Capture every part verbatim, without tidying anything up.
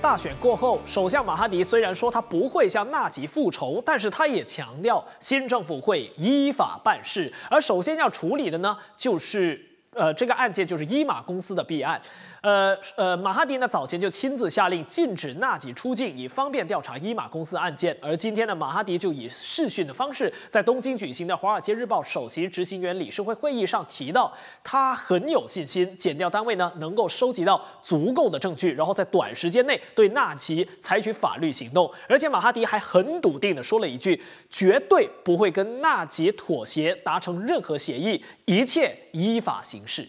大选过后，首相马哈迪虽然说他不会向纳吉复仇，但是他也强调新政府会依法办事，而首先要处理的呢，就是呃这个案件就是伊马公司的弊案。呃呃，马哈迪呢早前就亲自下令禁止纳吉出境，以方便调查伊马公司案件。而今天呢，马哈迪就以视讯的方式，在东京举行的《华尔街日报》首席执行员理事会会议上提到，他很有信心，检调单位呢能够收集到足够的证据，然后在短时间内对纳吉采取法律行动。而且马哈迪还很笃定地说了一句，绝对不会跟纳吉妥协，达成任何协议，一切依法行事。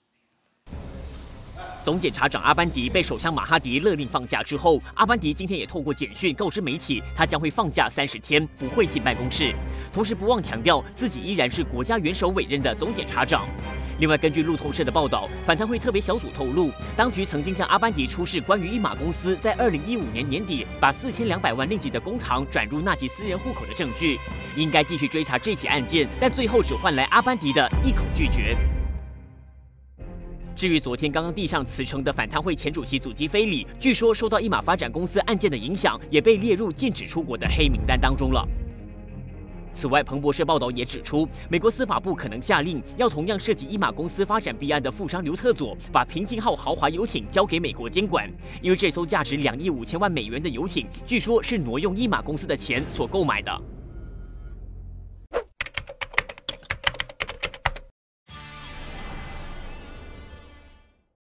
总检察长阿班迪被首相马哈迪勒令放假之后，阿班迪今天也透过简讯告知媒体，他将会放假三十天，不会进办公室。同时不忘强调自己依然是国家元首委任的总检察长。另外，根据路透社的报道，反贪会特别小组透露，当局曾经向阿班迪出示关于伊马公司在二零一五年年底把四千两百万令吉的公帑转入纳吉私人户口的证据，应该继续追查这起案件，但最后只换来阿班迪的一口拒绝。至于昨天刚刚递上辞呈的反贪会前主席祖基菲里，据说受到伊马发展公司案件的影响，也被列入禁止出国的黑名单当中了。此外，彭博社报道也指出，美国司法部可能下令要同样涉及伊马公司发展弊案的富商刘特佐把平静号豪华游艇交给美国监管，因为这艘价值两亿五千万美元的游艇，据说是挪用伊马公司的钱所购买的。